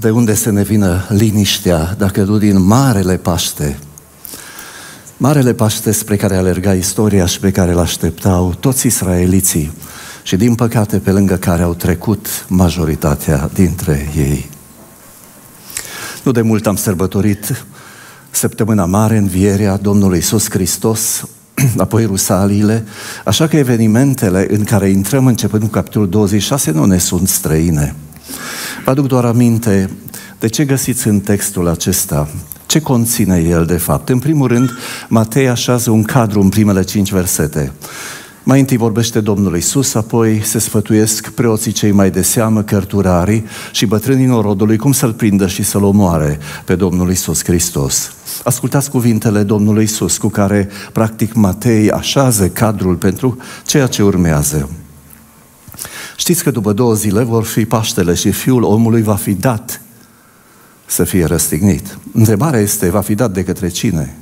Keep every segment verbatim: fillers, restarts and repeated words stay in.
De unde să ne vină liniștea dacă nu din Marele Paște? Marele Paște spre care alerga istoria și pe care îl așteptau toți israeliții și din păcate pe lângă care au trecut majoritatea dintre ei. Nu de mult am sărbătorit săptămâna mare, învierea Domnului Iisus Hristos, apoi Rusaliile, așa că evenimentele în care intrăm începând cu capitolul douăzeci și șase nu ne sunt străine. Vă aduc doar aminte de ce găsiți în textul acesta, ce conține el de fapt. În primul rând, Matei așează un cadru în primele cinci versete. Mai întâi vorbește Domnul Iisus, apoi se sfătuiesc preoții cei mai de seamă, cărturarii și bătrânii norodului cum să-L prindă și să-L omoare pe Domnul Iisus Hristos. Ascultați cuvintele Domnului Iisus cu care, practic, Matei așează cadrul pentru ceea ce urmează. Știți că după două zile vor fi Paștele și Fiul omului va fi dat să fie răstignit. Întrebarea este, va fi dat de către cine?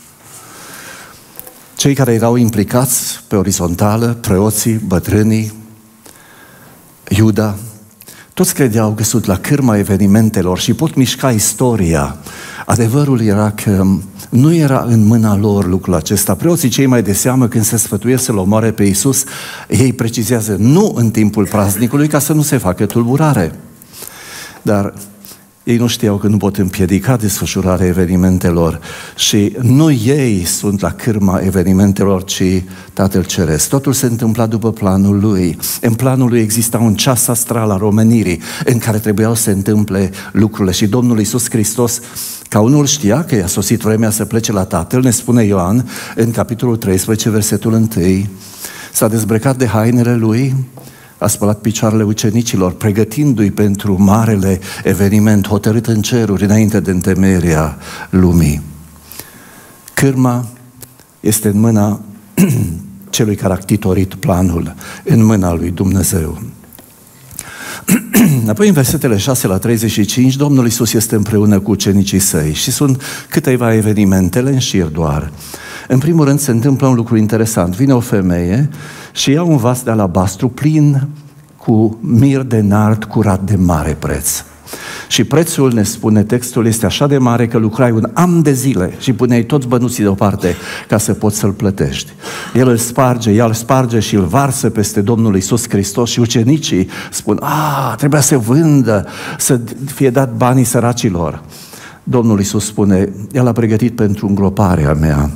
Cei care erau implicați pe orizontală, preoții, bătrânii, Iuda, toți credeau că sunt la cârma evenimentelor și pot mișca istoria. Adevărul era că nu era în mâna lor lucrul acesta. Preoții cei mai de seamă, când se sfătuiesc să-L omoare pe Iisus, ei precizează nu în timpul praznicului ca să nu se facă tulburare. Dar ei nu știau că nu pot împiedica desfășurarea evenimentelor și nu ei sunt la cârma evenimentelor, ci Tatăl Ceresc. Totul se întâmpla după planul Lui. În planul Lui exista un ceas astral al omenirii în care trebuiau să se întâmple lucrurile și Domnul Iisus Hristos, ca unul știa că i-a sosit vremea să plece la Tatăl, ne spune Ioan în capitolul treisprezece, versetul unu, s-a dezbrăcat de hainele Lui, a spălat picioarele ucenicilor, pregătindu-i pentru marele eveniment hotărât în ceruri înainte de întemeierea lumii. Cârma este în mâna celui care a ctitorit planul, în mâna lui Dumnezeu. Apoi în versetele șase la treizeci și cinci, Domnul Iisus este împreună cu ucenicii săi și sunt câteva evenimentele în șir doar. În primul rând se întâmplă un lucru interesant. Vine o femeie și ia un vas de alabastru plin cu mir de nard curat de mare preț. Și prețul, ne spune textul, este așa de mare că lucrai un an de zile și puneai toți bănuții deoparte ca să poți să-l plătești. El îl sparge, ea îl sparge și îl varsă peste Domnul Iisus Hristos și ucenicii spun, a, trebuia să vândă, să fie dat banii săracilor. Domnul Iisus spune, el a pregătit pentru îngroparea mea.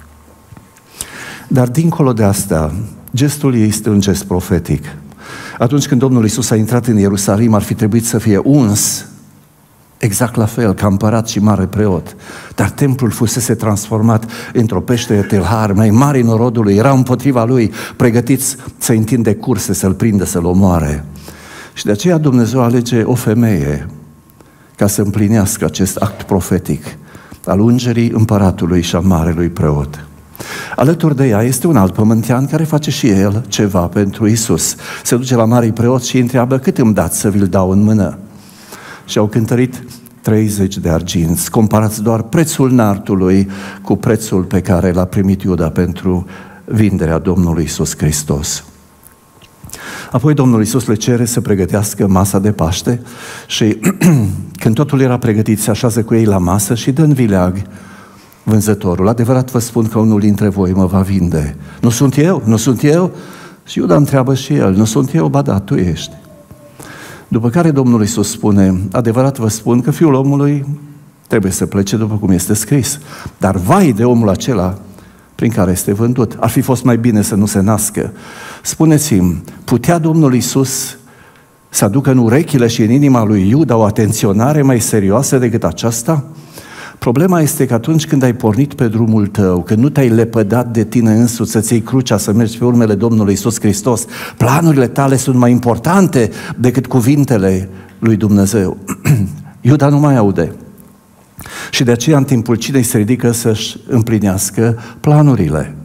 Dar dincolo de asta, gestul ei este un gest profetic. Atunci când Domnul Iisus a intrat în Ierusalim, ar fi trebuit să fie uns exact la fel ca împărat și mare preot. Dar templul fusese transformat într-o peștere tâlhar, mai mari norodului, erau împotriva lui, pregătiți să întinde curse, să-l prindă, să-l omoare. Și de aceea Dumnezeu alege o femeie ca să împlinească acest act profetic al ungerii împăratului și a marelui preot. Alături de ea este un alt pământean care face și el ceva pentru Iisus. Se duce la marii preoți și îi întreabă, cât îmi dați să vi-l dau în mână? Și au cântărit treizeci de arginți. Comparați doar prețul nartului cu prețul pe care l-a primit Iuda pentru vinderea Domnului Iisus Hristos. Apoi Domnul Iisus le cere să pregătească masa de Paște și când totul era pregătit, se așează cu ei la masă și dă în vileag vânzătorul. Adevărat vă spun că unul dintre voi mă va vinde. Nu sunt eu? Nu sunt eu? Și Iuda întreabă și el, nu sunt eu? Ba da, tu ești. După care Domnul Iisus spune, adevărat vă spun că Fiul omului trebuie să plece după cum este scris. Dar vai de omul acela prin care este vândut. Ar fi fost mai bine să nu se nască. Spuneți-mi, putea Domnul Iisus să aducă în urechile și în inima lui Iuda o atenționare mai serioasă decât aceasta? Problema este că atunci când ai pornit pe drumul tău, când nu te-ai lepădat de tine însuți să-ți iei crucea, să mergi pe urmele Domnului Iisus Hristos, planurile tale sunt mai importante decât cuvintele lui Dumnezeu. Iuda nu mai aude. Și de aceea în timpul cinei se ridică să-și împlinească planurile.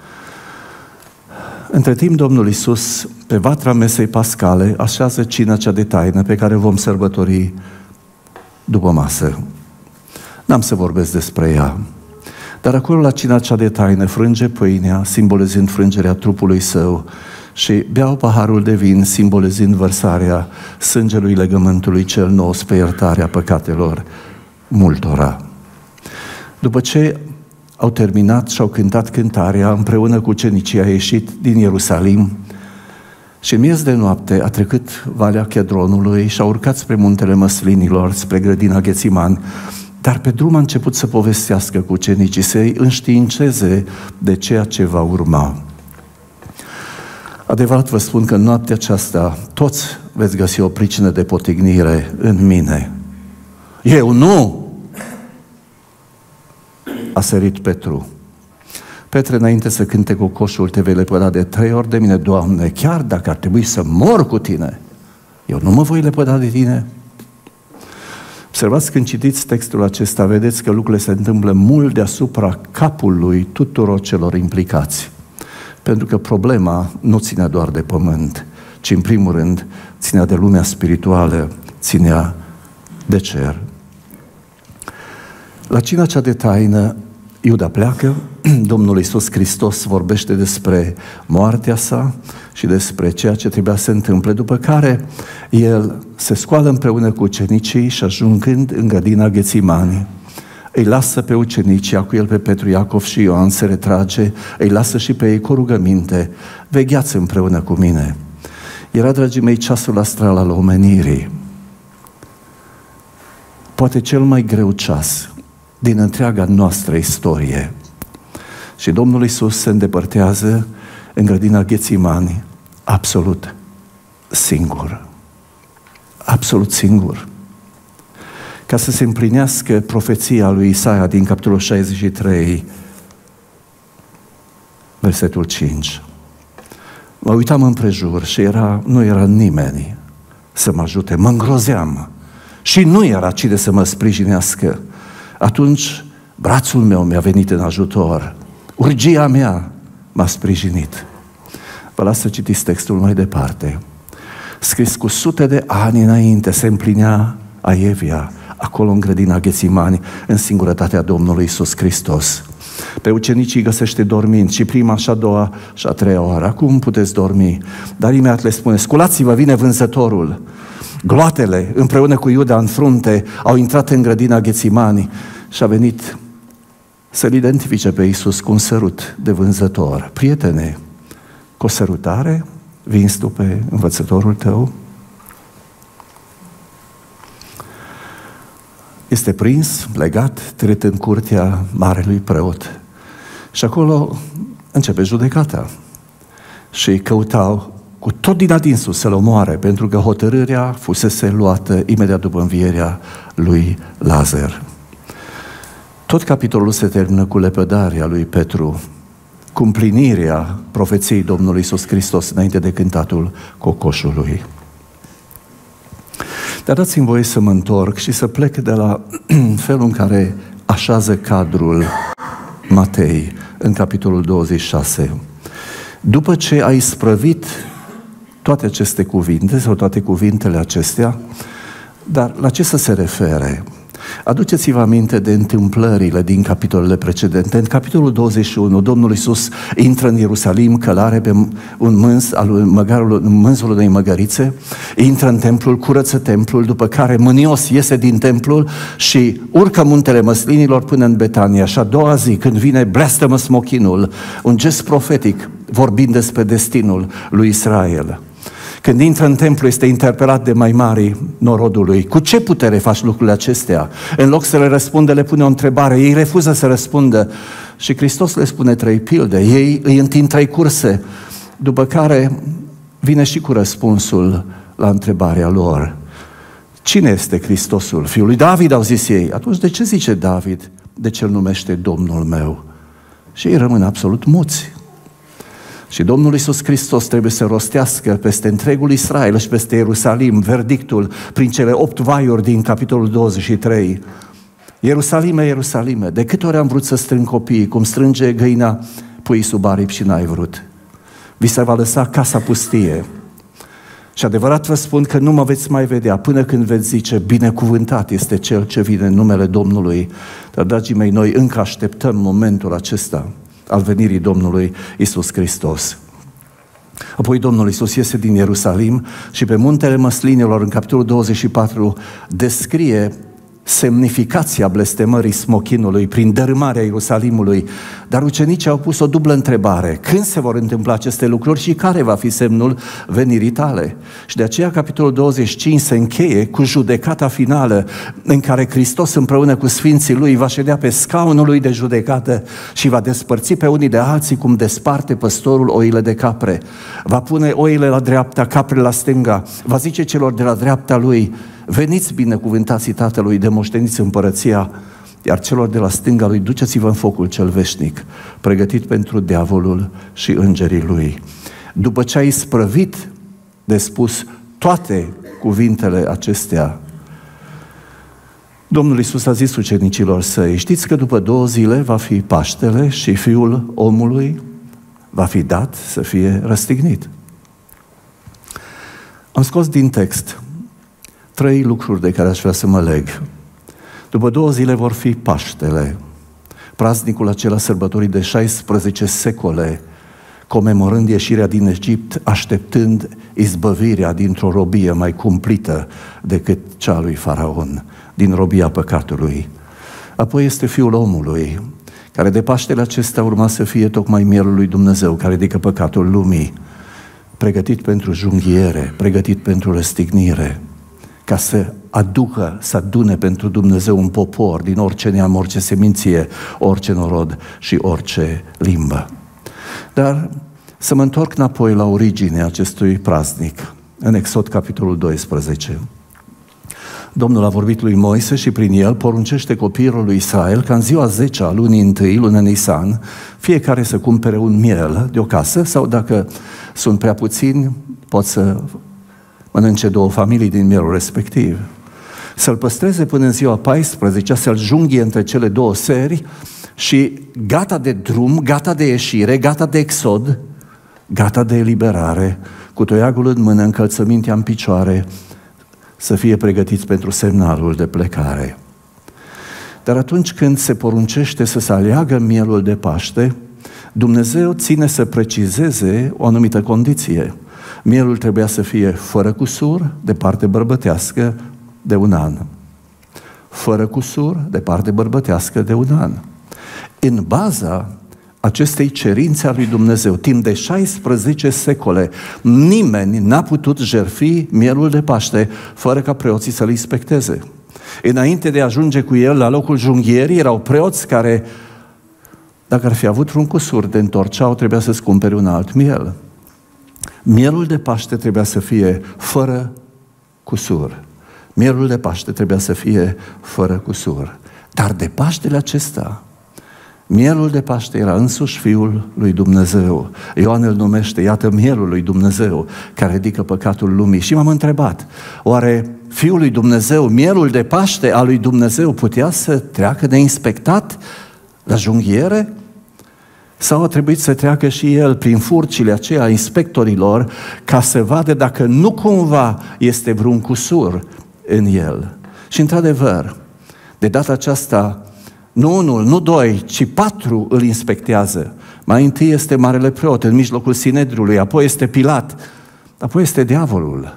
Între timp, Domnul Iisus, pe vatra mesei pascale, așează cina cea de taină pe care vom sărbători după masă. N-am să vorbesc despre ea. Dar acolo la cina cea de taină frânge pâinea, simbolizând frângerea trupului său și beau paharul de vin, simbolizând vărsarea sângelui legământului cel nou spre iertarea păcatelor multora. După ce au terminat și au cântat cântarea, împreună cu ucenicii a ieșit din Ierusalim și în miez de noapte a trecut Valea Chedronului și a urcat spre muntele Măslinilor, spre grădina Ghețiman, dar pe drum a început să povestească cu ucenicii, să-i înștiințeze de ceea ce va urma. Adevărat vă spun că în noaptea aceasta toți veți găsi o pricină de potignire în mine. Eu nu! A sărit Petru. Petre, înainte să cânte cocoșul, te vei lepăda de trei ori de mine, Doamne, chiar dacă ar trebui să mor cu tine, eu nu mă voi lepăda de tine. Observați, când citiți textul acesta, vedeți că lucrurile se întâmplă mult deasupra capului tuturor celor implicați. Pentru că problema nu ținea doar de pământ, ci în primul rând ținea de lumea spirituală, ținea de cer. La cina cea de taină, Iuda pleacă, Domnul Iisus Hristos vorbește despre moartea sa și despre ceea ce trebuia să se întâmple, după care el se scoală împreună cu ucenicii și ajungând în grădina Ghețimani, îi lasă pe ucenici, ia cu el pe Petru, Iacov și Ioan, se retrage, îi lasă și pe ei cu rugăminte, vegheați împreună cu mine. Era, dragii mei, ceasul astral al omenirii. Poate cel mai greu ceas din întreaga noastră istorie. Și Domnul Iisus se îndepărtează în grădina Ghețimani, absolut singur. Absolut singur. Ca să se împlinească profeția lui Isaia din capitolul șaizeci și trei, versetul cinci. Mă uitam împrejur și era, nu era nimeni să mă ajute, mă îngrozeam și nu era cine să mă sprijinească. Atunci brațul meu mi-a venit în ajutor, urgia mea m-a sprijinit. Vă las să citiți textul mai departe. Scris cu sute de ani înainte se împlinea Aevia, acolo în grădina Ghețimani, în singurătatea Domnului Iisus Hristos. Pe ucenicii găsește dormind și prima și a doua și a treia oară. Acum puteți dormi. Dar imediat le spune, sculați-vă, vine vânzătorul. Gloatele, împreună cu Iuda în frunte, au intrat în grădina Ghețimani și a venit să-L identifice pe Iisus cu un sărut de vânzător. Prietene, cu o sărutare vinzi tu pe învățătorul tău? Este prins, legat, tret în curtea marelui preot. Și acolo începe judecata. Și căutau cu tot din adinsul să-l omoare, pentru că hotărârea fusese luată imediat după învierea lui Lazar. Tot capitolul se termină cu lepădarea lui Petru, cu împlinirea profeției Domnului Iisus Hristos înainte de cântatul cocoșului. Dar dați-mi voie să mă întorc și să plec de la felul în care așează cadrul Matei în capitolul douăzeci și șase. După ce a isprăvit toate aceste cuvinte sau toate cuvintele acestea, dar la ce să se refere? Aduceți-vă aminte de întâmplările din capitolele precedente. În capitolul douăzeci și unu, Domnul Iisus intră în Ierusalim, călare pe un mânz al măgarului, mânzul unei măgărițe, intră în templul, curăță templul, după care mânios iese din templul și urcă muntele Măslinilor până în Betania. Și a doua zi, când vine, bleastă-mă smochinul, un gest profetic vorbind despre destinul lui Israel. Când intră în templu, este interpelat de mai mari norodului. Cu ce putere faci lucrurile acestea? În loc să le răspundă, le pune o întrebare. Ei refuză să răspundă. Și Hristos le spune trei pilde. Ei îi întind trei curse. După care vine și cu răspunsul la întrebarea lor. Cine este Hristosul? Fiul lui David, au zis ei. Atunci de ce zice David? De ce îl numește Domnul meu? Și ei rămân absolut muți. Și Domnul Iisus Hristos trebuie să rostească peste întregul Israel și peste Ierusalim verdictul prin cele opt vaiuri din capitolul douăzeci și trei. Ierusalime, Ierusalime, de câte ori am vrut să strâng copiii, cum strânge găina puii sub aripi și n-ai vrut. Vi se va lăsa casa pustie. Și adevărat vă spun că nu mă veți mai vedea până când veți zice, binecuvântat este Cel ce vine în numele Domnului. Dar, dragii mei, noi încă așteptăm momentul acesta al venirii Domnului Iisus Hristos. Apoi Domnul Iisus iese din Ierusalim și pe muntele Măslinilor, în capitolul douăzeci și patru, descrie semnificația blestemării smochinului prin dărâmarea Ierusalimului. Dar ucenicii au pus o dublă întrebare: când se vor întâmpla aceste lucruri și care va fi semnul venirii tale? Și de aceea capitolul douăzeci și cinci se încheie cu judecata finală, în care Hristos împreună cu sfinții Lui va ședea pe scaunul Lui de judecată și va despărți pe unii de alții cum desparte păstorul oile de capre. Va pune oile la dreapta, caprele la stânga. Va zice celor de la dreapta Lui: veniți binecuvântații Tatălui, de moșteniți împărăția, iar celor de la stânga Lui: duceți-vă în focul cel veșnic, pregătit pentru diavolul și îngerii lui. După ce a isprăvit de spus toate cuvintele acestea, Domnul Iisus a zis ucenicilor Săi: știți că după două zile va fi Paștele și Fiul omului va fi dat să fie răstignit. Am scos din text trei lucruri de care aș vrea să mă leg. După două zile vor fi Paștele, praznicul acela sărbătorit de șaisprezece secole, comemorând ieșirea din Egipt, așteptând izbăvirea dintr-o robie mai cumplită decât cea lui Faraon, din robia păcatului. Apoi este Fiul omului, care de Paștele acesta urma să fie tocmai mielul lui Dumnezeu, care ridică păcatul lumii, pregătit pentru junghiere, pregătit pentru răstignire, ca să aducă, să adune pentru Dumnezeu un popor din orice neam, orice seminție, orice norod și orice limbă. Dar să mă întorc înapoi la originea acestui praznic, în Exod, capitolul doisprezece. Domnul a vorbit lui Moise și prin el poruncește copiilor lui Israel ca în ziua zecea a lunii întâi, lună Nisan, fiecare să cumpere un miel de o casă, sau dacă sunt prea puțini, pot să mănânce două familii din mielul respectiv. Să-l păstreze până în ziua paisprezecea, să-l junghie între cele două seri și gata de drum, gata de ieșire, gata de exod, gata de eliberare, cu toiagul în mână, încălțămintea în picioare, să fie pregătiți pentru semnalul de plecare. Dar atunci când se poruncește să se aleagă mielul de Paște, Dumnezeu ține să precizeze o anumită condiție. Mielul trebuia să fie fără cusur, de parte bărbătească, de un an. Fără cusur, de parte bărbătească, de un an. În baza acestei cerințe a lui Dumnezeu, timp de șaisprezece secole, nimeni n-a putut jertfi mielul de Paște fără ca preoții să-l inspecteze. Înainte de a ajunge cu el la locul junghierii, erau preoți care, dacă ar fi avut un cusur de întorceau, trebuia să-ți cumpere un alt miel. Mielul de Paște trebuia să fie fără cusur. Mielul de Paște trebuia să fie fără cusur. Dar de Paștele acesta, mielul de Paște era însuși Fiul lui Dumnezeu. Ioan îl numește, iată, mielul lui Dumnezeu, care ridică păcatul lumii. Și m-am întrebat, oare Fiul lui Dumnezeu, mielul de Paște al lui Dumnezeu, putea să treacă neinspectat la junghiere? Sau a trebuit să treacă și el prin furcile aceia inspectorilor ca să vadă dacă nu cumva este vreun cusur în el? Și într-adevăr, de data aceasta, nu unul, nu doi, ci patru îl inspectează. Mai întâi este marele preot în mijlocul Sinedriului, apoi este Pilat, apoi este diavolul.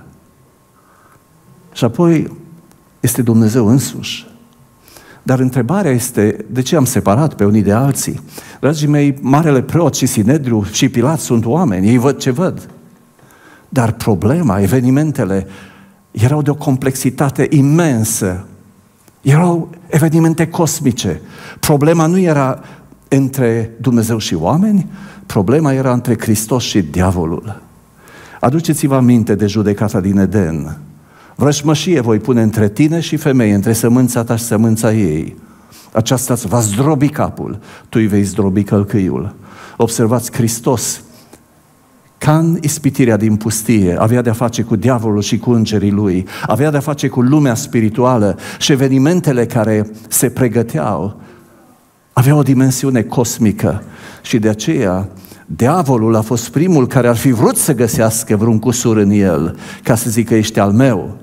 Și apoi este Dumnezeu însuși. Dar întrebarea este, de ce am separat pe unii de alții? Dragii mei, marele preot și Sinedriu și Pilat sunt oameni, ei văd ce văd. Dar problema, evenimentele, erau de o complexitate imensă. Erau evenimente cosmice. Problema nu era între Dumnezeu și oameni, problema era între Hristos și diavolul. Aduceți-vă aminte de judecata din Eden. Vrășmășie voi pune între tine și femeie, între sămânța ta și sămânța ei. Aceasta îți va zdrobi capul, tu îi vei zdrobi călcâiul. Observați, Hristos, ca în ispitirea din pustie, avea de-a face cu diavolul și cu îngerii lui, avea de-a face cu lumea spirituală și evenimentele care se pregăteau aveau o dimensiune cosmică și de aceea diavolul a fost primul care ar fi vrut să găsească vreun cusur în el, ca să zică ești al meu.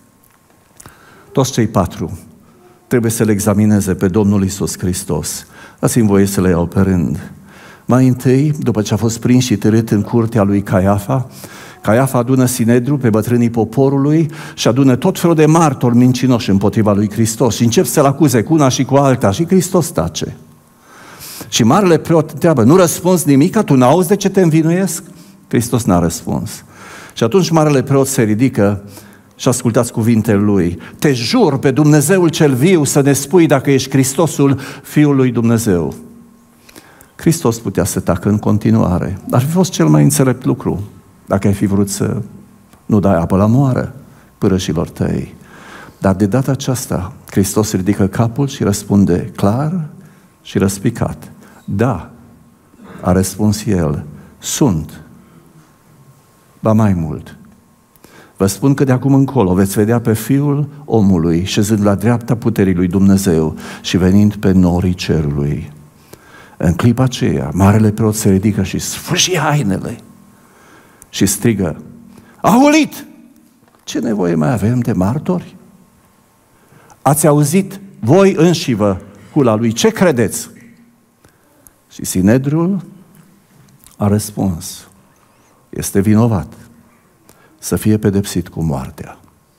Toți cei patru trebuie să-L examineze pe Domnul Iisus Hristos. Dați-mi voie să le iau pe rând. Mai întâi, după ce a fost prins și târât în curtea lui Caiafa, Caiafa adună Sinedriul pe bătrânii poporului și adună tot felul de martori mincinoși împotriva lui Hristos și încep să-l acuze cu una și cu alta și Hristos tace. Și marele preot întreabă, nu răspunzi nimic, tu n-auzi de ce te învinuiesc? Hristos n-a răspuns. Și atunci marele preot se ridică și ascultați cuvintele lui. Te jur pe Dumnezeul cel viu să ne spui dacă ești Hristosul Fiul lui Dumnezeu. Hristos putea să tacă în continuare. Ar fi fost cel mai înțelept lucru dacă ai fi vrut să nu dai apă la moară părășilor tăi. Dar de data aceasta Hristos ridică capul și răspunde clar și răspicat. Da, a răspuns el, sunt. Ba mai mult. Vă spun că de acum încolo veți vedea pe Fiul omului șezând la dreapta puterii lui Dumnezeu și venind pe norii cerului. În clipa aceea, marele preot se ridică și sfâșie hainele și strigă, a hulit! Ce nevoie mai avem de martori? Ați auzit voi înșivă hula lui, ce credeți? Și Sinedriul a răspuns, este vinovat să fie pedepsit cu moartea.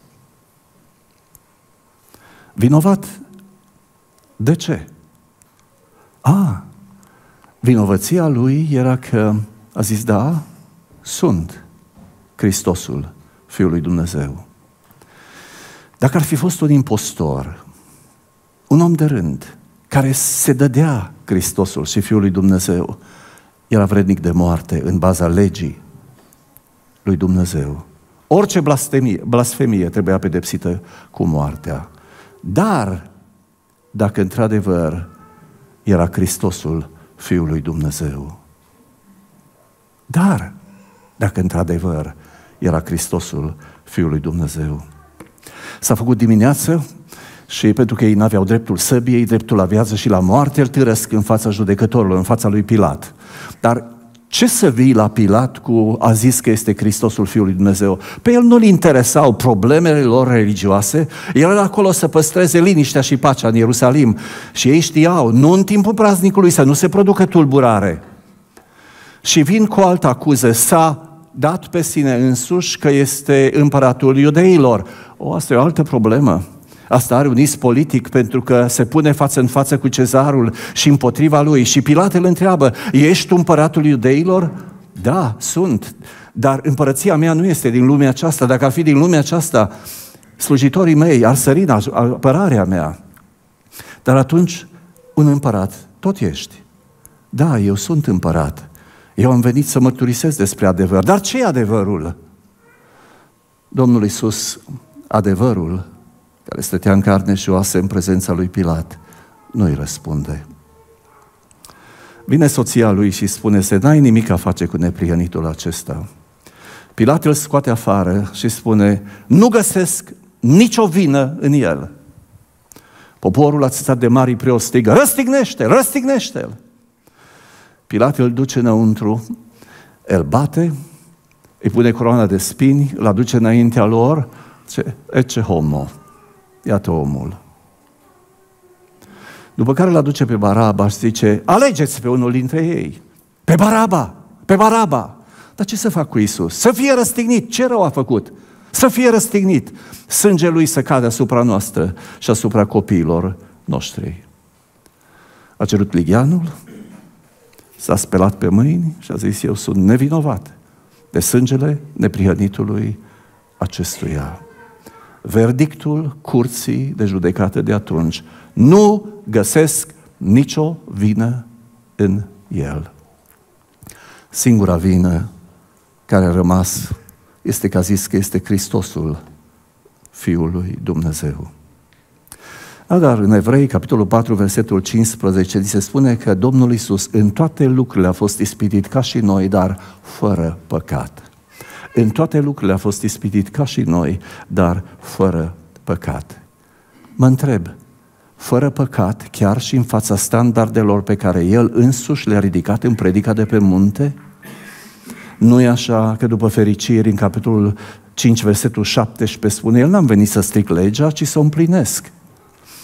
Vinovat de ce? A, vinovăția lui era că a zis, da, sunt Hristosul, Fiul lui Dumnezeu. Dacă ar fi fost un impostor, un om de rând, care se dădea Hristosul și Fiul lui Dumnezeu, era vrednic de moarte în baza legii lui Dumnezeu. Orice blasfemie, blasfemie trebuia pedepsită cu moartea. Dar, dacă într-adevăr era Hristosul Fiul lui Dumnezeu, dar, dacă într-adevăr era Hristosul Fiul lui Dumnezeu. S-a făcut dimineață și pentru că ei n-aveau dreptul săbiei, dreptul la viață și la moarte, îl târăsc în fața judecătorului, în fața lui Pilat. Dar ce să vii la Pilat cu a zis că este Hristosul Fiul lui Dumnezeu? Pe el nu-l interesau problemele lor religioase, el era acolo să păstreze liniștea și pacea în Ierusalim. Și ei știau, nu în timpul praznicului, să nu se producă tulburare. Și vin cu altă acuză, s-a dat pe sine însuși că este împăratul iudeilor. O, asta e o altă problemă. Asta are un is politic pentru că se pune față în față cu cezarul și împotriva lui. Și Pilat îl întreabă, ești tu împăratul iudeilor? Da, sunt. Dar împărăția mea nu este din lumea aceasta. Dacă ar fi din lumea aceasta, slujitorii mei ar sări în apărarea mea. Dar atunci, un împărat, tot ești. Da, eu sunt împărat. Eu am venit să mărturisesc despre adevăr. Dar ce e adevărul? Domnul Iisus, adevărul, care stătea în carne și oase în prezența lui Pilat, nu îi răspunde. Vine soția lui și spune, se n-ai nimic a face cu neprihănitul acesta. Pilat îl scoate afară și spune, nu găsesc nicio vină în el. Poporul atâțat de mari preot strigă, răstignește, răstignește-l! Pilat îl duce înăuntru, îl bate, îi pune coroana de spini, îl aduce înaintea lor, zice, ecce homo, iată omul. După care îl aduce pe Baraba și zice, alegeți pe unul dintre ei, pe Baraba, pe Baraba. Dar ce să fac cu Iisus? Să fie răstignit, ce rău a făcut? Să fie răstignit, sângele lui să cadă asupra noastră și asupra copiilor noștri. A cerut ligheanul, s-a spelat pe mâini și a zis, eu sunt nevinovat de sângele neprihănitului acestuia. Verdictul curții de judecată de atunci, nu găsesc nicio vină în el. Singura vină care a rămas este că a zis că este Hristosul Fiul lui Dumnezeu. Dar în Evrei, capitolul patru, versetul cincisprezece, se spune că Domnul Iisus în toate lucrurile a fost ispitit ca și noi, dar fără păcat. În toate lucrurile a fost ispitit ca și noi, dar fără păcat. Mă întreb, fără păcat, chiar și în fața standardelor pe care El însuși le-a ridicat în predica de pe munte? Nu e așa că după fericiri, în capitolul cinci, versetul șaptesprezece, spune, El n-am venit să stric legea, ci să o împlinesc.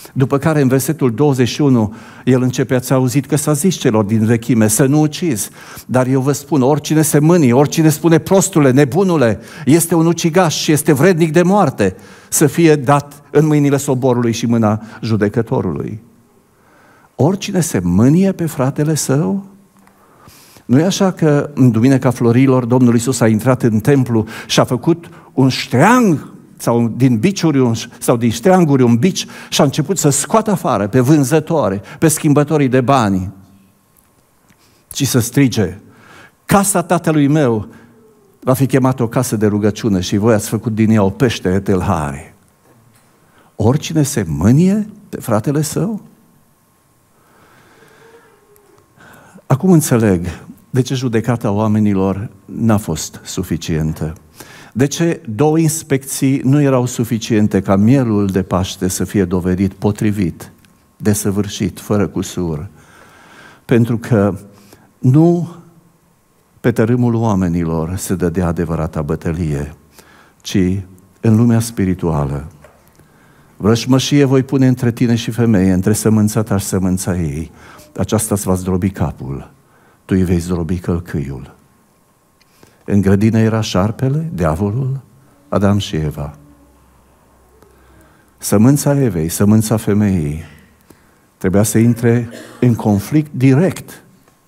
După care în versetul douăzeci și unu el începe: ați auzit că s-a zis celor din vechime să nu ucizi, dar eu vă spun, oricine se mânie, oricine spune prostule, nebunule, este un ucigaș și este vrednic de moarte, să fie dat în mâinile soborului și mâna judecătorului. Oricine se mânie pe fratele său? Nu e așa că în Duminica Florilor Domnul Iisus a intrat în templu și a făcut un ștreang sau din biciuri sau din ștreanguri un bici și a început să scoată afară pe vânzători, pe schimbătorii de bani, ci să strige: casa tatălui meu va fi chemată o casă de rugăciune și voi ați făcut din ea o peștere de tâlhari. Oricine se mânie pe fratele său? Acum înțeleg de ce judecata oamenilor n-a fost suficientă. De ce două inspecții nu erau suficiente ca mielul de Paște să fie dovedit potrivit, desăvârșit, fără cusur? Pentru că nu pe tărâmul oamenilor se dădea adevărata bătălie, ci în lumea spirituală. Vrășmășie voi pune între tine și femeie, între sămânța ta și sămânța ei. Aceasta îți va zdrobi capul, tu îi vei zdrobi călcâiul. În grădină era șarpele, diavolul, Adam și Eva. Sămânța Evei, sămânța femeii, trebuia să intre în conflict direct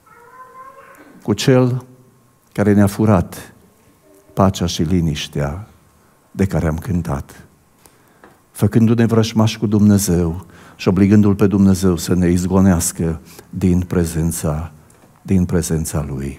cu cel care ne-a furat pacea și liniștea de care am cântat, făcându-ne vrășmași cu Dumnezeu și obligându-L pe Dumnezeu să ne izgonească din prezența, din prezența Lui.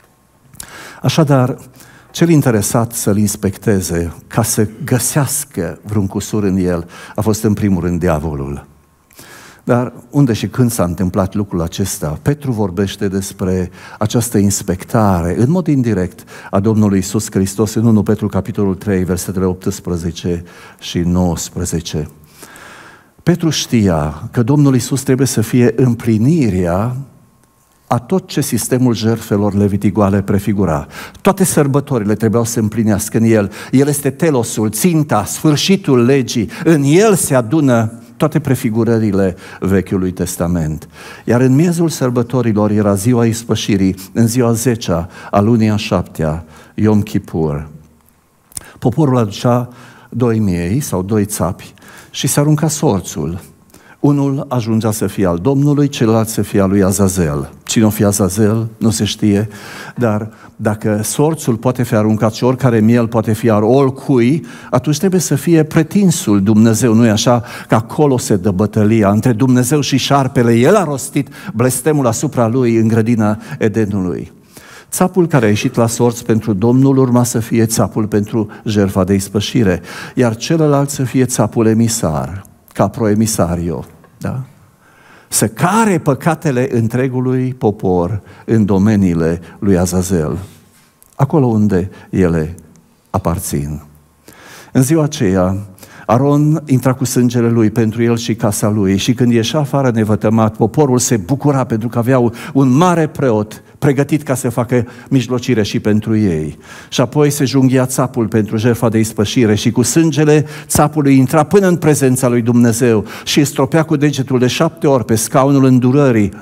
Așadar, cel interesat să-l inspecteze ca să găsească vreun cusur în el a fost în primul rând diavolul. Dar unde și când s-a întâmplat lucrul acesta? Petru vorbește despre această inspectare, în mod indirect, a Domnului Iisus Hristos în unu Petru, capitolul trei, versetele optsprezece și nouăsprezece. Petru știa că Domnul Iisus trebuie să fie împlinirea a tot ce sistemul jertfelor levitigoale prefigura. Toate sărbătorile trebuiau să împlinească în El. El este telosul, ținta, sfârșitul legii. În El se adună toate prefigurările Vechiului Testament. Iar în miezul sărbătorilor era ziua ispășirii, în ziua zecea a lunii a șaptea, Yom Kippur. Poporul aducea doi miei sau doi țapi și se arunca sorțul. Unul ajungea să fie al Domnului, celălalt să fie al lui Azazel. Cine o fi Azazel, nu se știe, dar dacă sorțul poate fi aruncat și oricare miel poate fi al oricui, atunci trebuie să fie pretinsul Dumnezeu. Nu-i așa că acolo se dă bătălia între Dumnezeu și șarpele. El a rostit blestemul asupra lui în grădina Edenului. Țapul care a ieșit la sorți pentru Domnul urma să fie țapul pentru jertfa de ispășire, iar celălalt să fie țapul emisar, ca proemisario, da? Să care păcatele întregului popor în domeniile lui Azazel, acolo unde ele aparțin. În ziua aceea, Aron intra cu sângele lui pentru el și casa lui și când ieșea afară nevătămat, poporul se bucura pentru că aveau un mare preot pregătit ca să facă mijlocire și pentru ei. Și apoi se junghia țapul pentru jertfa de ispășire și cu sângele țapului intra până în prezența lui Dumnezeu și îi stropea cu degetul de șapte ori pe scaunul îndurării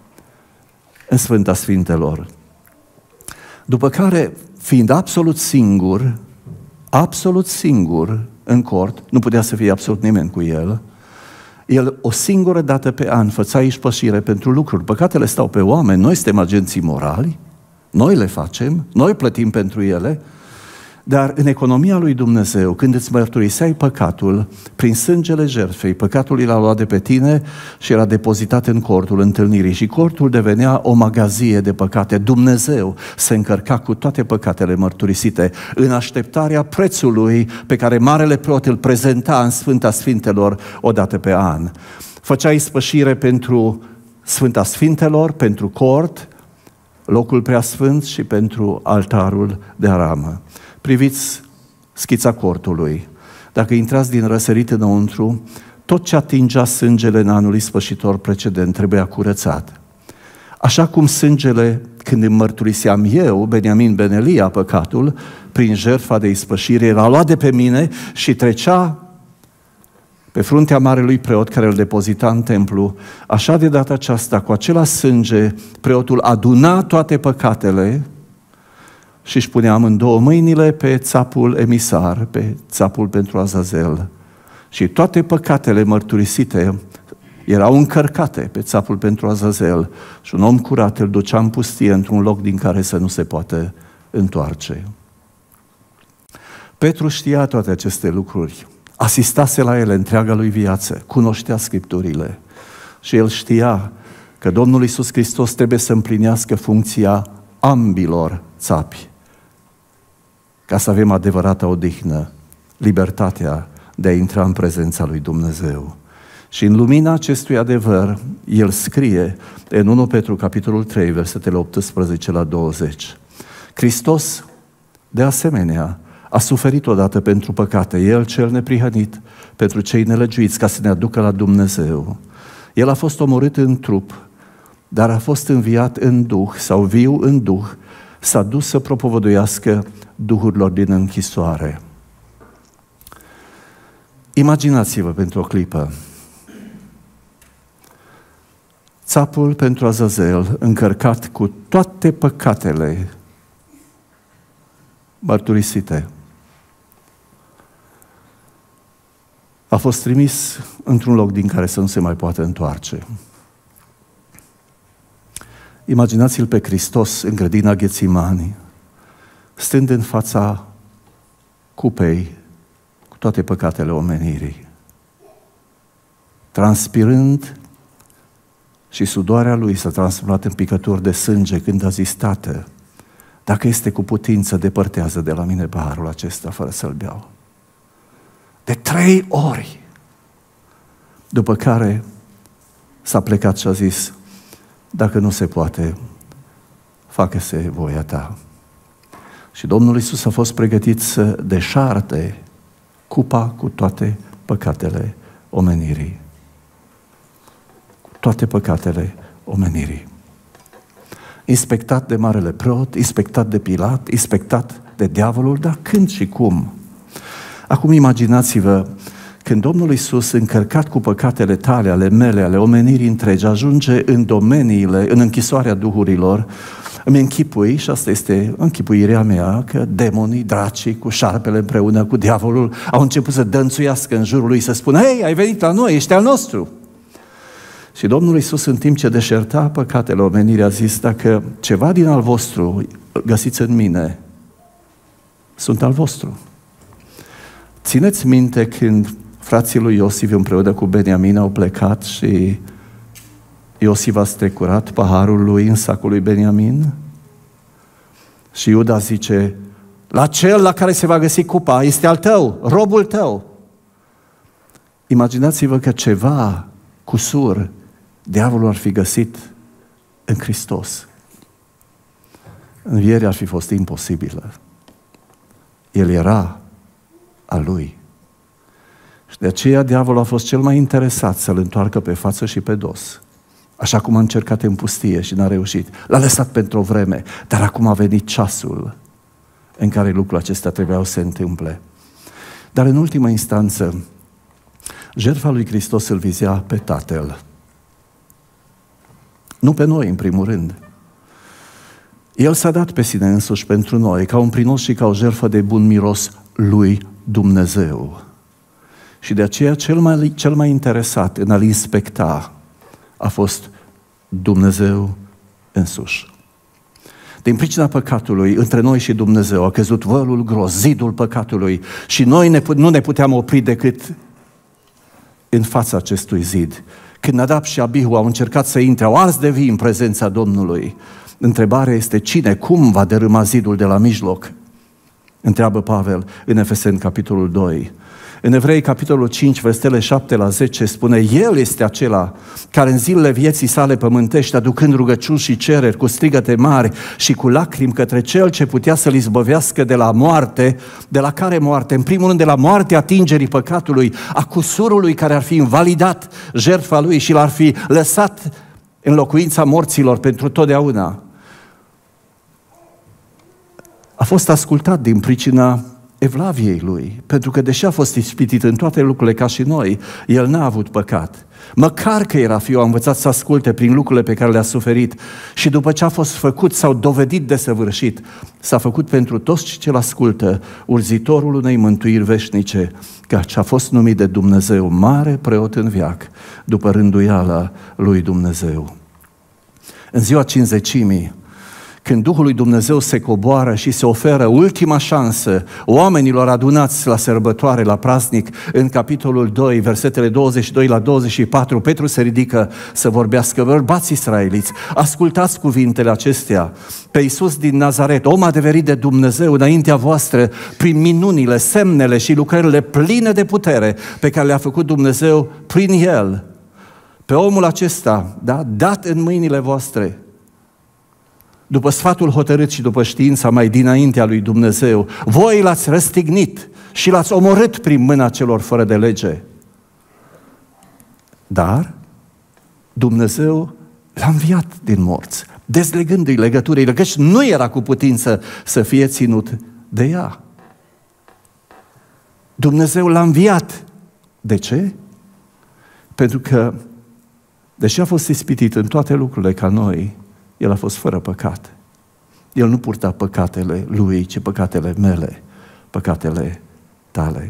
în Sfânta Sfintelor. După care, fiind absolut singur, absolut singur în cort, nu putea să fie absolut nimeni cu el, el o singură dată pe an făcea ispășire pentru lucruri. Păcatele stau pe oameni, noi suntem agenții morali, noi le facem, noi plătim pentru ele, dar în economia lui Dumnezeu, când îți mărturiseai păcatul, prin sângele jertfei, păcatul l-a luat de pe tine și era depozitat în cortul întâlnirii și cortul devenea o magazie de păcate. Dumnezeu se încărca cu toate păcatele mărturisite în așteptarea prețului pe care Marele Preot îl prezenta în Sfânta Sfintelor o dată pe an. Făcea ispășire pentru Sfânta Sfintelor, pentru cort, locul preasfânt și pentru altarul de aramă. Priviți schița cortului. Dacă intrați din răsărit înăuntru, tot ce atingea sângele în anul ispășitor precedent trebuia curățat. Așa cum sângele, când îmi mărturiseam eu, Beniamin Ben Elia, păcatul, prin jertfa de ispășire, era luat de pe mine și trecea pe fruntea marelui preot care îl depozita în templu, așa de data aceasta, cu acela sânge, preotul aduna toate păcatele și își punea amândouă mâinile pe țapul emisar, pe țapul pentru Azazel. Și toate păcatele mărturisite erau încărcate pe țapul pentru Azazel și un om curat îl ducea în pustie într-un loc din care să nu se poate întoarce. Petru știa toate aceste lucruri, asistase la ele întreaga lui viață, cunoștea Scripturile și el știa că Domnul Iisus Hristos trebuie să împlinească funcția ambilor țapi, ca să avem adevărata odihnă, libertatea de a intra în prezența lui Dumnezeu. Și în lumina acestui adevăr, el scrie în unu Petru, capitolul trei, versetele optsprezece la douăzeci. Hristos, de asemenea, a suferit odată pentru păcate, El cel neprihănit, pentru cei nelegiuiți, ca să ne aducă la Dumnezeu. El a fost omorât în trup, dar a fost înviat în duh, sau viu în duh, s-a dus să propovăduiască duhurilor din închisoare. Imaginați-vă pentru o clipă țapul pentru Azazel încărcat cu toate păcatele mărturisite. A fost trimis într-un loc din care să nu se mai poate întoarce. Imaginați-l pe Hristos în grădina Ghețimani, stând în fața cupei cu toate păcatele omenirii, transpirând, și sudoarea lui s-a transformat în picături de sânge când a zis: Tată, dacă este cu putință, depărtează de la mine paharul acesta fără să-l beau. De trei ori. După care s-a plecat și a zis: dacă nu se poate, facă-se voia ta. Și Domnul Iisus a fost pregătit să deșarte cupa cu toate păcatele omenirii. Cu toate păcatele omenirii. Inspectat de marele preot, inspectat de Pilat, inspectat de diavolul, dar când și cum? Acum imaginați-vă când Domnul Iisus, încărcat cu păcatele tale, ale mele, ale omenirii întregi, ajunge în domeniile, în închisoarea duhurilor. Îmi închipui, și asta este închipuirea mea, că demonii, dracii, cu șarpele împreună cu diavolul, au început să dănțuiască în jurul lui, să spună: hei, ai venit la noi, ești al nostru. Și Domnul Iisus, în timp ce deșerta păcatele omenirii, a zis: dacă ceva din al vostru găsiți în mine, sunt al vostru. Țineți minte când frații lui Iosif împreună cu Beniamin au plecat și Iosif a strecurat paharul lui în sacul lui Beniamin? Și Iuda zice: la cel la care se va găsi cupa este al tău, robul tău. Imaginați-vă că ceva cusur diavolul ar fi găsit în Hristos. Învierea ar fi fost imposibilă. El era al lui. Și de aceea diavolul a fost cel mai interesat să-l întoarcă pe față și pe dos. Așa cum a încercat în pustie și n-a reușit. L-a lăsat pentru o vreme, dar acum a venit ceasul în care lucrul acesta trebuiau să se întâmple. Dar în ultima instanță, jertfa lui Hristos îl vizea pe Tatăl. Nu pe noi, în primul rând. El s-a dat pe sine însuși pentru noi, ca un prinos și ca o jertfă de bun miros lui Dumnezeu. Și de aceea cel mai, cel mai interesat în a-L inspecta a fost Dumnezeu însuși. Din pricina păcatului, între noi și Dumnezeu a căzut vălul gros, zidul păcatului, și noi ne, nu ne puteam opri decât în fața acestui zid. Când Nadab și Abihu au încercat să intre, au ars de vii în prezența Domnului. Întrebarea este: cine, cum va dărâma zidul de la mijloc? Întreabă Pavel în Efeseni, capitolul doi. În Evrei, capitolul cinci, versetele șapte la zece, spune: El este acela care în zilele vieții sale pământești, aducând rugăciuni și cereri cu strigăte mari și cu lacrimi către Cel ce putea să-l izbăvească de la moarte. De la care moarte? În primul rând de la moartea atingerii păcatului, a cusurului care ar fi invalidat jertfa lui și l-ar fi lăsat în locuința morților pentru totdeauna. A fost ascultat din pricina evlaviei lui, pentru că deși a fost ispitit în toate lucrurile ca și noi, el n-a avut păcat. Măcar că era fiu, a învățat să asculte prin lucrurile pe care le-a suferit și după ce a fost făcut, s-au dovedit desăvârșit, s-a făcut pentru toți ce îl ascultă urzitorul unei mântuiri veșnice, căci a fost numit de Dumnezeu mare preot în veac, după rânduiala lui Dumnezeu. În ziua cincizecimii, când Duhul lui Dumnezeu se coboară și se oferă ultima șansă oamenilor adunați la sărbătoare, la praznic, în capitolul doi, versetele douăzeci și doi la douăzeci și patru, Petru se ridică să vorbească: bărbați israeliți, ascultați cuvintele acestea. Pe Iisus din Nazaret, om adeverit de Dumnezeu înaintea voastră, prin minunile, semnele și lucrările pline de putere pe care le-a făcut Dumnezeu prin El. Pe omul acesta, da, dat în mâinile voastre, după sfatul hotărât și după știința mai dinaintea lui Dumnezeu, voi l-ați răstignit și l-ați omorât prin mâna celor fără de lege. Dar Dumnezeu l-a înviat din morți, dezlegându-i legăturile, căci nu era cu putință să fie ținut de ea. Dumnezeu l-a înviat. De ce? Pentru că, deși a fost ispitit în toate lucrurile ca noi, El a fost fără păcat. El nu purta păcatele Lui, ci păcatele mele, păcatele tale.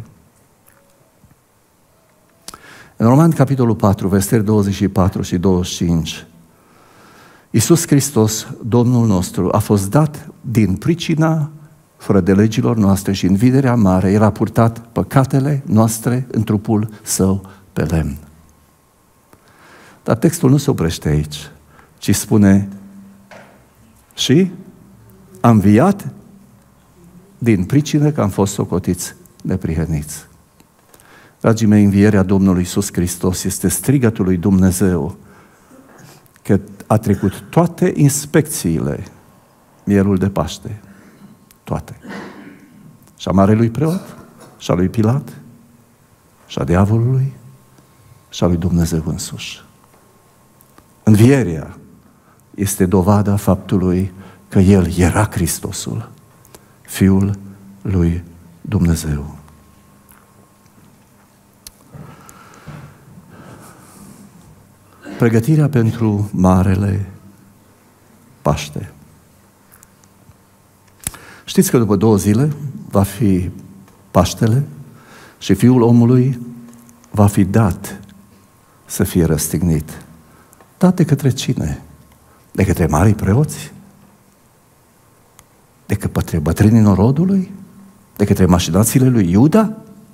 În Roman, capitolul patru, versetele douăzeci și patru și douăzeci și cinci, Iisus Hristos, Domnul nostru, a fost dat din pricina fără de legilor noastre și în viderea mare era purtat păcatele noastre în trupul Său pe lemn. Dar textul nu se oprește aici, ci spune: și a înviat din pricină că am fost socotiți neprihăniți. Dragii mei, învierea Domnului Iisus Hristos este strigătul lui Dumnezeu că a trecut toate inspecțiile mielul de Paște. Toate. Și a marelui preot, și a lui Pilat, și a diavolului, și a lui Dumnezeu însuși. Învierea este dovada faptului că El era Hristosul, Fiul lui Dumnezeu. Pregătirea pentru Marele Paște. Știți că după două zile va fi Paștele și Fiul omului va fi dat să fie răstignit. Dat de către cine? De către marii preoți? De către bătrânii norodului? De către mașinațiile lui Iuda?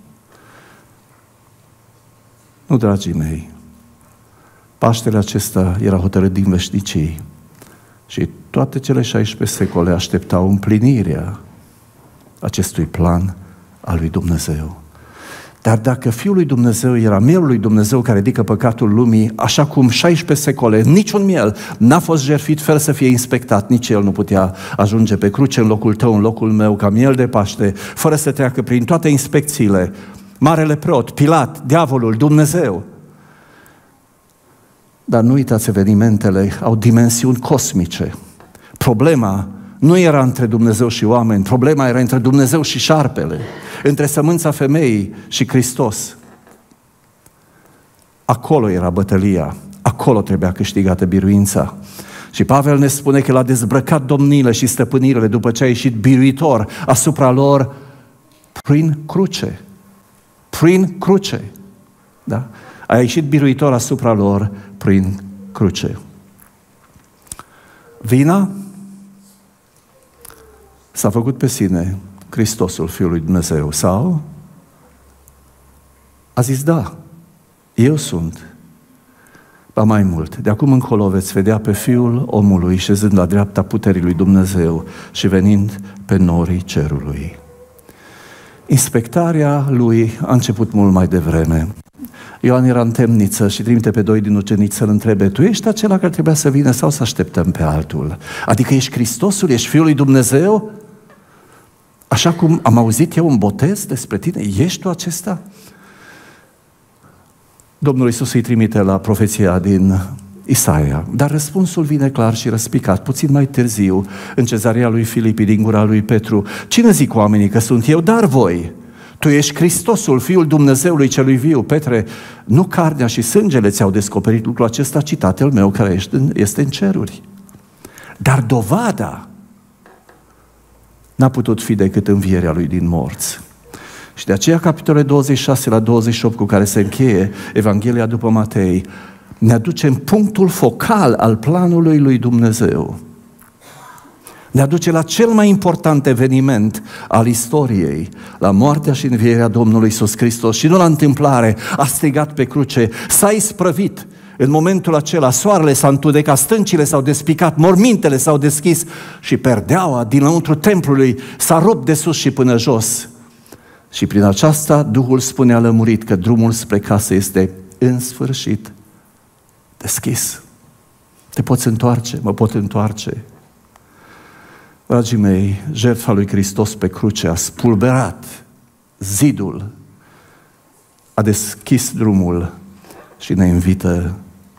Nu, dragii mei, Paștele acesta era hotărât din veșnicii și toate cele șaisprezece secole așteptau împlinirea acestui plan al lui Dumnezeu. Dar dacă Fiul lui Dumnezeu era mielul lui Dumnezeu care ridică păcatul lumii, așa cum șaisprezece secole, niciun miel n-a fost jertfit fără să fie inspectat, nici el nu putea ajunge pe cruce în locul tău, în locul meu, ca miel de Paște, fără să treacă prin toate inspecțiile. Marele preot, Pilat, diavolul, Dumnezeu. Dar nu uitați, evenimentele au dimensiuni cosmice. Problema nu era între Dumnezeu și oameni, problema era între Dumnezeu și șarpele, între sămânța femeii și Hristos. Acolo era bătălia, acolo trebuia câștigată biruința. Și Pavel ne spune că l-a dezbrăcat domniile și stăpânirile după ce a ieșit biruitor asupra lor prin cruce. Prin cruce. Da? A ieșit biruitor asupra lor prin cruce. Vina s-a făcut pe sine Hristosul, Fiul lui Dumnezeu, sau a zis: da, eu sunt. Ba mai mult, de acum încolo veți vedea pe Fiul omului șezând la dreapta puterii lui Dumnezeu și venind pe norii cerului. Inspectarea lui a început mult mai devreme. Ioan era în temniță și trimite pe doi din ucenici să-l întrebe: tu ești acela care trebuia să vină sau să așteptăm pe altul? Adică ești Hristosul, ești Fiul lui Dumnezeu? Așa cum am auzit eu un botez despre tine, ești tu acesta? Domnul Iisus îi trimite la profeția din Isaia. Dar răspunsul vine clar și răspicat, puțin mai târziu, în cezarea lui Filipi, din gura lui Petru. Cine zic oamenii că sunt eu? Dar voi. Tu ești Hristosul, Fiul Dumnezeului celui viu. Petre, nu carnea și sângele ți-au descoperit lucrul acesta, ci Tatăl meu care este în ceruri. Dar dovada n-a putut fi decât învierea lui din morți. Și de aceea capitolele douăzeci și șase la douăzeci și opt cu care se încheie Evanghelia după Matei ne aduce în punctul focal al planului lui Dumnezeu. Ne aduce la cel mai important eveniment al istoriei, la moartea și învierea Domnului Iisus Hristos. Și nu la întâmplare a strigat pe cruce, s-a isprăvit. În momentul acela soarele s-a întunecat, stâncile s-au despicat, mormintele s-au deschis și perdeaua dinăuntru templului s-a rupt de sus și până jos. Și prin aceasta Duhul spunea lămurit că drumul spre casă este în sfârșit deschis. Te poți întoarce, mă pot întoarce. Dragii mei, jertfa lui Hristos pe cruce a spulberat zidul, a deschis drumul și ne invită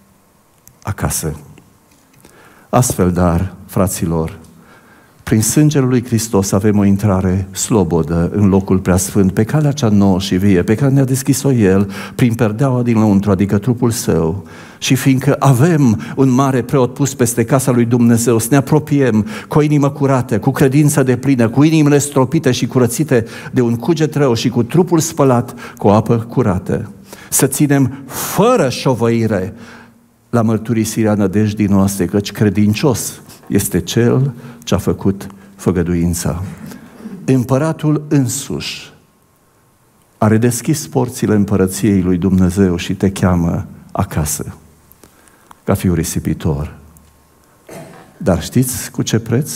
acasă. Astfel, dar, fraților, prin sângele lui Hristos avem o intrare slobodă în locul preasfânt, pe calea cea nouă și vie, pe care ne-a deschis-o El, prin perdeaua dinăuntru, adică trupul Său. Și fiindcă avem un mare preot pus peste casa lui Dumnezeu, să ne apropiem cu o inimă curată, cu credință deplină, cu inimile stropite și curățite de un cuget rău și cu trupul spălat cu o apă curată. Să ținem fără șovăire la mărturisirea nădejdii noastre, căci credincios este Cel ce a făcut făgăduința. Împăratul însuși a redeschis porțile împărăției lui Dumnezeu și te cheamă acasă, ca fiu risipitor. Dar știți cu ce preț?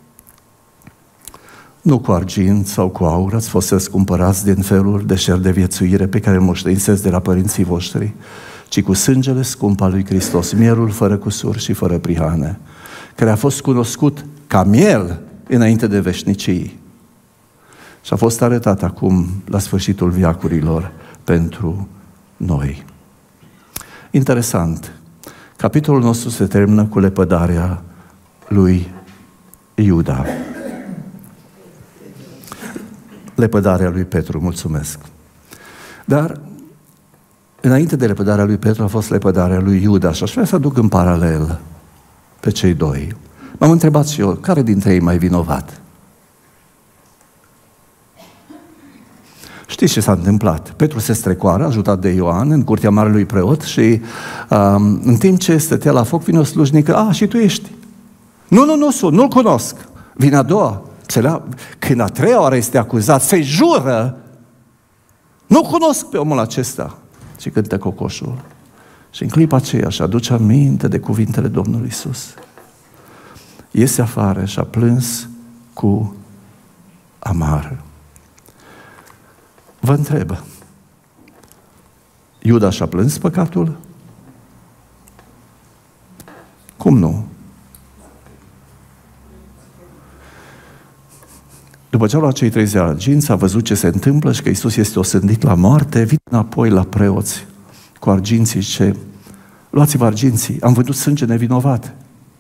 Nu cu argint sau cu aur ați fost răscumpărați din felul de șer de viețuire pe care îl moștenisesc de la părinții voștri, ci cu sângele scump al lui Hristos, mielul fără cusur și fără prihane, care a fost cunoscut ca miel înainte de veșnicii și a fost arătat acum la sfârșitul veacurilor pentru noi. Interesant, capitolul nostru se termină cu lepădarea lui Iuda. Lepădarea lui Petru, mulțumesc. Dar înainte de lepădarea lui Petru a fost lepădarea lui Iuda și aș vrea să aduc în paralel pe cei doi. M-am întrebat și eu, care dintre ei mai vinovat? Știți ce s-a întâmplat? Petru se strecoară, ajutat de Ioan, în curtea marelui preot și um, în timp ce stătea la foc, vine o slujnică, a, și tu ești. Nu, nu, nu sunt, nu-l cunosc. Vine a doua. Când a treia oară este acuzat, se jură, nu cunosc pe omul acesta. Și cântă cocoșul. Și în clipa aceea își aduce aminte de cuvintele Domnului Iisus. Iese afară și a plâns cu amar. Vă întreb, Iuda și-a plâns păcatul? Cum nu? După ce au luat cei treizeci arginți, a văzut ce se întâmplă și că Iisus este osândit la moarte, vine înapoi la preoți cu arginții și ce? Luați-vă arginții, am văzut sânge nevinovat.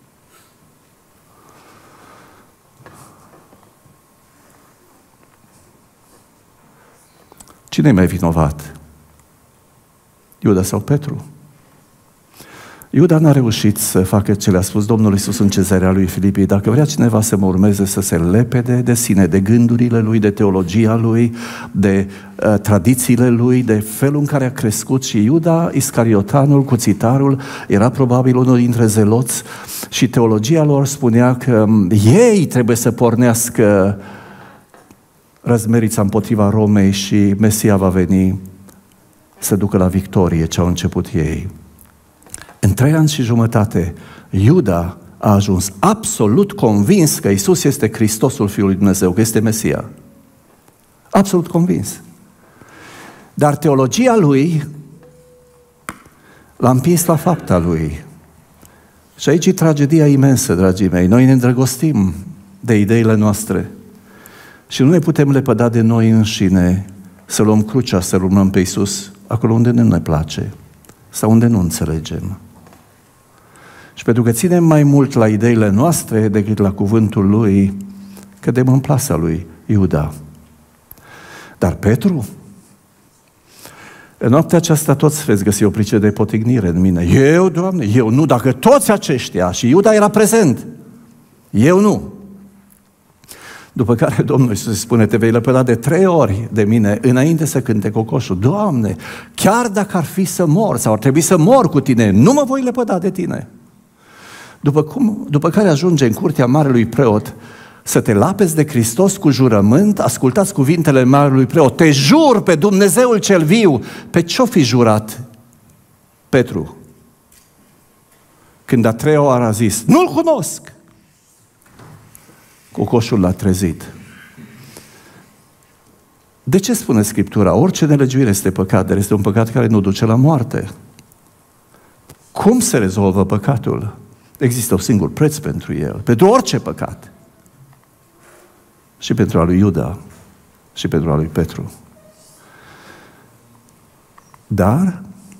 Cine e mai vinovat? Iuda sau Petru? Iuda n-a reușit să facă ce le-a spus Domnul Iisus în cezarea lui Filipi. Dacă vrea cineva să mă urmeze, să se lepede de sine, de gândurile lui, de teologia lui, de uh, tradițiile lui, de felul în care a crescut. Și Iuda, Iscariotanul, cuțitarul, era probabil unul dintre zeloți și teologia lor spunea că ei trebuie să pornească răzmerița împotriva Romei și Mesia va veni să ducă la victorie ce au început ei. În trei ani și jumătate, Iuda a ajuns absolut convins că Iisus este Hristosul Fiului Dumnezeu, că este Mesia. Absolut convins. Dar teologia lui l-a împins la fapta lui. Și aici e tragedia imensă, dragii mei. Noi ne îndrăgostim de ideile noastre și nu ne putem lepăda de noi înșine să luăm crucea, să urmăm pe Iisus acolo unde nu ne place sau unde nu înțelegem. Și pentru că ținem mai mult la ideile noastre decât la cuvântul Lui, cădem în plasa lui Iuda. Dar Petru? În noaptea aceasta toți veți găsi o pricină de potignire în mine. Eu, Doamne, eu nu, dacă toți aceștia, și Iuda era prezent, eu nu. După care Domnul Iisus spune, te vei lepăda de trei ori de mine înainte să cânte cocoșul. Doamne, chiar dacă ar fi să mor sau ar trebui să mor cu tine, nu mă voi lepăda de tine. După, cum, după care ajunge în curtea marelui preot să te lapezi de Hristos cu jurământ, ascultați cuvintele marelui preot, te jur pe Dumnezeul cel viu. Pe ce-o fi jurat Petru? Când a treia oară a zis, nu-l cunosc. Cocoșul l-a trezit. De ce spune Scriptura? Orice nelegiuire este păcat, dar este un păcat care nu duce la moarte. Cum se rezolvă păcatul? Există un singur preț pentru el, pentru orice păcat. Și pentru a lui Iuda, și pentru a lui Petru. Dar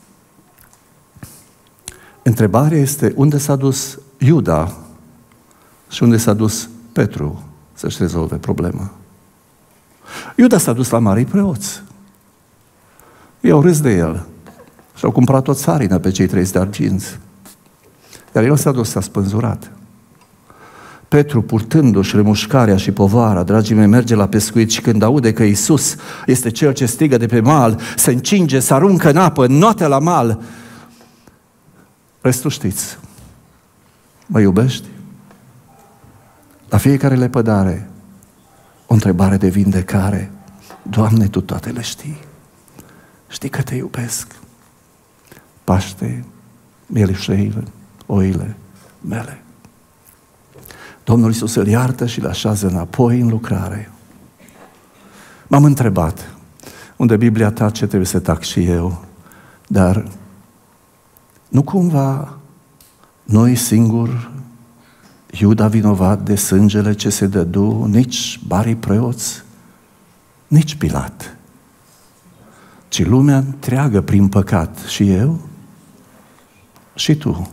întrebarea este unde s-a dus Iuda și unde s-a dus Petru să-și rezolve problema. Iuda s-a dus la marii preoți. I-au râs de el și au cumpărat o țarină pe cei treizeci de arginți. Dar el s-a dus, s-a spânzurat. Petru, purtându-și remușcarea și povara, dragii mei, merge la pescuit și când aude că Iisus este Cel ce strigă de pe mal, se încinge, se aruncă în apă, înnoate la mal. Restul știți. Mă iubești? La fiecare lepădare, o întrebare de vindecare. Doamne, Tu toate le știi. Știi că Te iubesc. Paște, mielușeile, oile mele. Domnul Iisus îl iartă și îl așează înapoi în lucrare. M-am întrebat, unde Biblia tace, trebuie să tac și eu, dar nu cumva noi singuri, Iuda vinovat de sângele ce se dădu, nici marii preoți, nici Pilat, ci lumea întreagă prin păcat. Și eu? Și tu?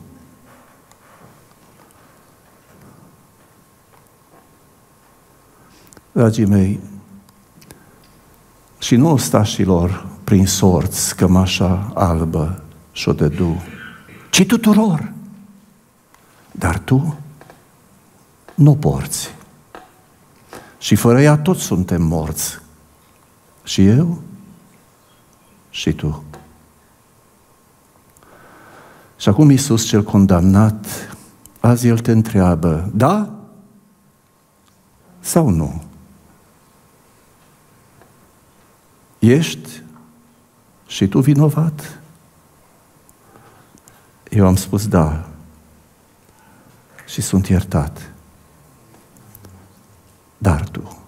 Dragii mei, și nu ostașilor prin sorți cămașa albă și-o dădu, ci tuturor. Dar tu nu porți. Și fără ea toți suntem morți. Și eu și tu. Și acum Iisus cel condamnat, azi El te întreabă, da sau nu? Ești și tu vinovat? Eu am spus da și sunt iertat. Dar tu?